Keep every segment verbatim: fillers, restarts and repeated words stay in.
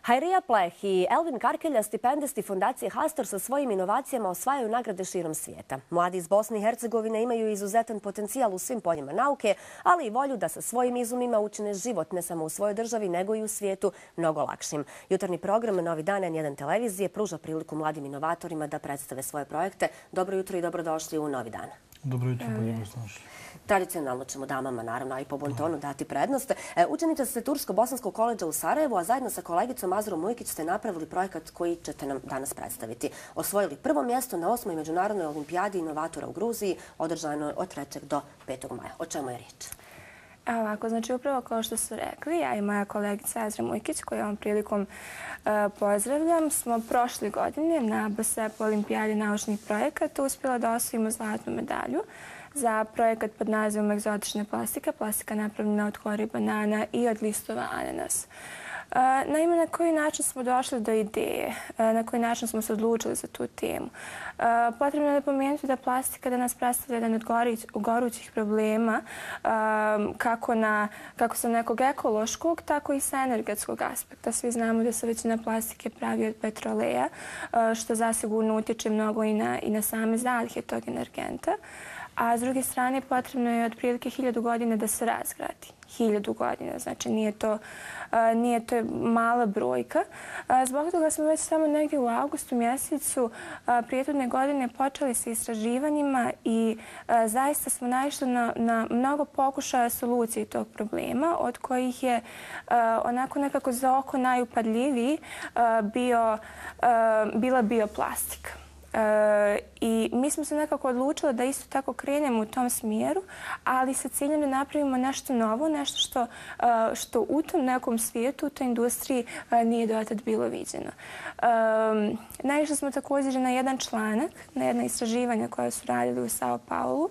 Hajrija Pleh i Elvin Karkelja, stipendisti Fondacije Hastor, sa svojim inovacijama osvajaju nagrade širom svijeta. Mladi iz Bosne i Hercegovine imaju izuzetan potencijal u svim poljima nauke, ali i volju da sa svojim izumima učine život ne samo u svojoj državi, nego i u svijetu mnogo lakšim. Jutarnji program Novi dan N jedan televizije pruža priliku mladim inovatorima da predstave svoje projekte. Dobro jutro i dobrodošli u Novi dan. Dobro jutro, bolje vas našli. Tradicionalno ćemo damama, naravno, a i po bontonu dati prednost. Učenica ste Tursko-Bosanskog koledža u Sarajevu, a zajedno sa kolegicom Azurom Ujkić ste napravili projekat koji ćete nam danas predstaviti. Osvojili prvo mjesto na osmoj međunarodnoj olimpijadi inovatora u Gruziji, održanoj od trećeg do petog maja. O čemu je riječ? Ovako, znači upravo kao što su rekli, ja i moja kolegica Azra Mujkić, koju ovom prilikom uh, pozdravljam, smo prošle godine na B S E P olimpijadi naučnih projekata uspjela da osvojimo zlatnu medalju za projekat pod nazivom Egzotična plastika, plastika napravljena od kori banana i od listova ananas. Naime, na koji način smo došli do ideje, na koji način smo se odlučili za tu temu. Potrebno je napomenuti da plastika danas predstavlja jedan od gorućih problema kako, na, kako sa nekog ekološkog, tako i sa energetskog aspekta. Svi znamo da se većina plastike pravi od petroleja, što zasigurno utječe mnogo i na, i na same zalihe tog energenta. A s druge strane potrebno je otprilike hiljadu godina da se razgradi. Hiljadu godina, znači nije to, nije to mala brojka. Zbog toga smo već samo negdje u avgustu mjesecu prijetodne godine počeli sa istraživanjima i zaista smo naišli na, na mnogo pokušaja solucije tog problema, od kojih je onako nekako za oko najupadljiviji bio, bila bioplastika. E, I mi smo se nekako odlučili da isto tako krenemo u tom smjeru, ali sa ciljem da napravimo nešto novo, nešto što, što u tom nekom svijetu, u toj industriji nije dotad bilo viđeno. E, naišli smo također na jedan članak, na jedna istraživanja koja su radili u Sao Paulu,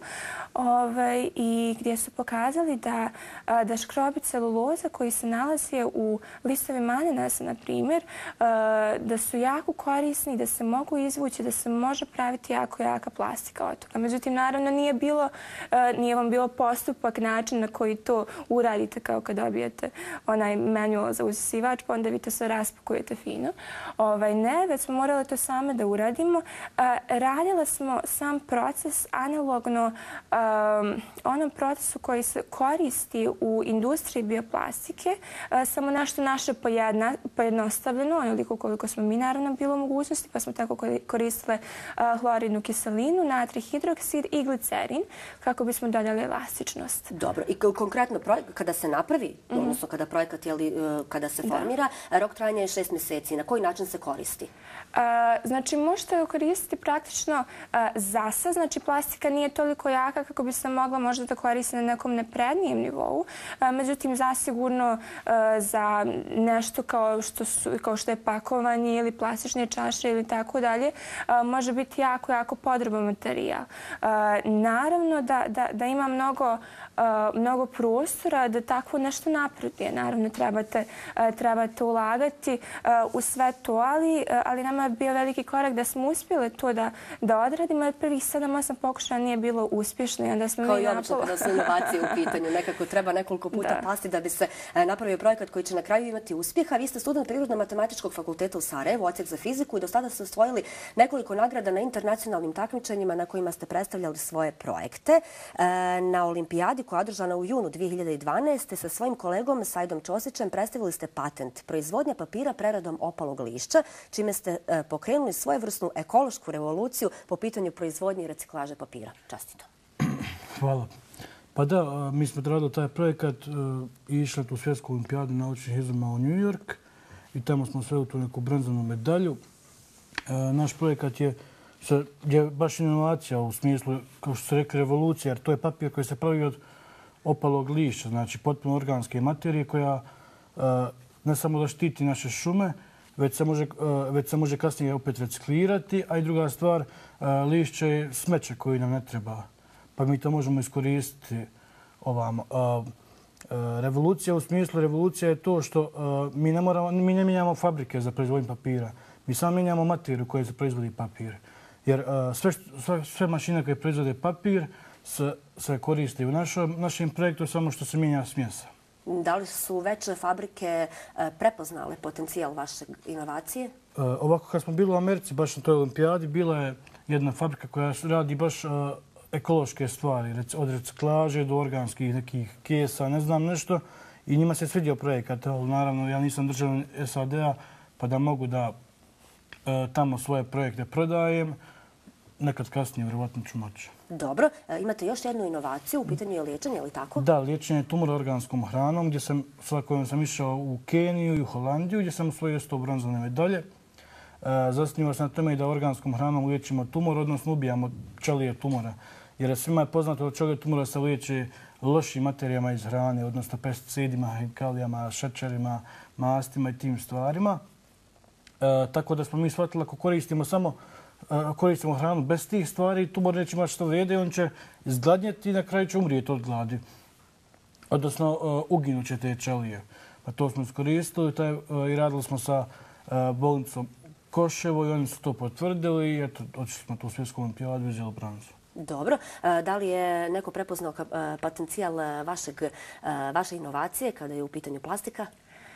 ovaj, i gdje su pokazali da, da škrobi celuloza koji se nalaze u listovima ananasa, na primjer, da su jako korisni, da se mogu izvući, da se može praviti jako jaka plastika od toga. Međutim, naravno, nije, bilo, nije vam bilo postupak, način na koji to uradite kao kad dobijete onaj manual za usisivač, pa onda vi to sve raspakujete fino. Ovaj, ne, već smo morali to same da uradimo. Radila smo sam proces analogno um, onom procesu koji se koristi u industriji bioplastike, samo nešto naše pojedna, pojednostavljeno, onoliko koliko smo mi naravno bilo u mogućnosti, pa smo tako koristile hloridnu kiselinu, natrij hidroksid i glicerin kako bismo dodali elastičnost. Dobro. I konkretno kada se napravi, mm-hmm. odnosno kada projekat jeli, kada se formira, da. Rok trajanja je šest mjeseci. Na koji način se koristi? Uh, znači, možete ga koristiti praktično uh, zasa. Znači, plastika nije toliko jaka kako bi se mogla možda da koristi na nekom naprednijem nivou. Uh, međutim, zasigurno uh, za nešto kao što, su, kao što je pakovanje ili plastične čaše ili tako dalje, uh, može biti jako, jako podroban materijal. Uh, naravno da, da, da ima mnogo, uh, mnogo prostora da takvo nešto napravite. Naravno, trebate, uh, trebate ulagati uh, u sve to, ali, uh, ali nama je bio veliki korak da smo uspjeli to da, da odradimo. Od prvih sedam osam pokušaja nije bilo uspješno i onda smo kao mi i obično kada su inovacije u pitanju. Nekako treba nekoliko puta da. pasti da bi se uh, napravio projekat koji će na kraju imati uspjeha. Vi ste student Prirodno-matematičkog fakulteta u Sarajevu, odsjek za fiziku, i do sada ste osvojili nekoliko nagrada na internacionalnim takmičenjima na kojima ste predstavljali svoje projekte. Na olimpijadi koja je održana u junu dvije hiljade dvanaeste. sa svojim kolegom Sajdom Ćosićem predstavili ste patent proizvodnja papira preradom opalog lišća, čime ste pokrenuli svojevrsnu ekološku revoluciju po pitanju proizvodnje i reciklaže papira. Častito. Hvala. Pa da, mi smo radili taj projekat i išli u svjetsku olimpijadu naučnih izuma u New York i tamo smo sve u tu neku bronzanu medalju. Naš projekat je, je baš inovacija u smislu, kao što ste rekli, revolucija, jer to je papir koji se pravi od opalog lišća, znači potpuno organske materije koja ne samo da štiti naše šume, već se može, već se može kasnije opet reciklirati, a i druga stvar, lišće je smeće koje nam ne treba, pa mi to možemo iskoristiti ovamo. Revolucija u smislu, revolucija je to što mi ne, moramo, mi ne mijenjamo fabrike za proizvodnju papira. Mi samo mijenjamo materiju koja se proizvodi papir. Jer uh, sve, sve, sve mašine koje proizvode papir se, se koriste u našom, našem projektu, samo što se mijenja smjesa. Da li su već fabrike prepoznale potencijal vaše inovacije? Ovako, kad smo bili u Americi, baš na toj olimpijadi, bila je jedna fabrika koja radi baš ekološke stvari, od reciklaže do organskih nekih kesa, ne znam nešto. I njima se svidio projekat. Naravno, ja nisam državljan S A D-a, pa da mogu da tamo svoje projekte prodajem. Nekad kasnije, vjerovatno ću moći. Dobro. Imate još jednu inovaciju, u pitanju je liječenje, ili tako? Da, liječenje tumora organskom hranom, gdje sam, sa kojom sam išao u Keniju i u Holandiju, gdje sam osvojio sto bronzane medalje. Zasniva se na tome i da organskom hranom liječimo tumor, odnosno ubijamo ćelije tumora. Jer svima je poznato da ćelije tumora se liječe lošim materijama iz hrane, odnosno pesticidima, hemikalijama, šećerima, mastima i tim stvarima. Tako da smo mi shvatili ako koristimo samo koristimo hranu bez tih stvari, tumor neće imati što vrijede i on će izgladnjeti i na kraju će umrijeti od gladi. Odnosno, uginut će te ćelije. Pa to smo iskoristili i radili smo sa bolnicom Koševo i oni su to potvrdili i eto, otišli smo tu u svjetsku olimpijadu i uzeli bronzu. Dobro. Da li je neko prepoznao potencijal vaše inovacije kada je u pitanju plastika?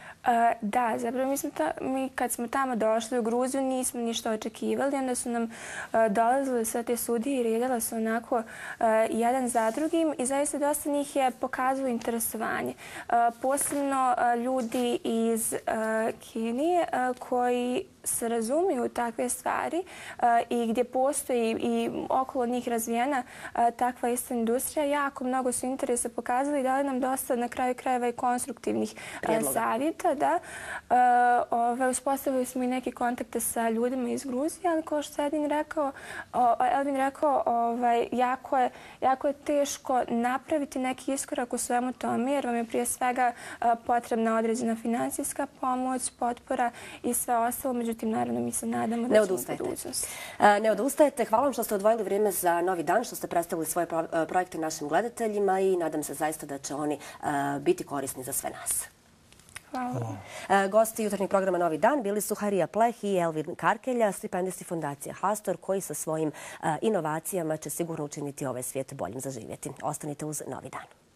Da, zapravo mi kad smo tamo došli u Gruziju nismo ništa očekivali. Onda su nam dolazile sve te sudije i redala su onako jedan za drugim i zaista dosta njih je pokazalo interesovanje. Posebno ljudi iz Kenije koji se razumiju takve stvari i gdje postoji i okolo njih razvijena takva ista industrija, jako mnogo su interesa pokazali i dali nam dosta na kraju krajeva i konstruktivnih savjeta. Da. Uspostavili smo i neke kontakte sa ljudima iz Gruzije, ali kao što je Edvin rekao, Elvin rekao, jako je teško napraviti neki iskorak u svemu tome, jer vam je prije svega potrebna određena financijska pomoć, potpora i sve ostalo. Međutim, naravno, mi se nadamo da ćemo u budućnosti. Ne odustajete. Hvala vam što ste odvojili vrijeme za Novi dan, što ste predstavili svoje projekte našim gledateljima i nadam se zaista da će oni biti korisni za sve nas. Hvala. Gosti jutarnjeg programa Novi dan bili su Harija Pleh i Elvin Karkelja, stipendisti Fondacije Hastor, koji sa svojim inovacijama će sigurno učiniti ovaj svijet boljim za živjeti. Ostanite uz Novi dan.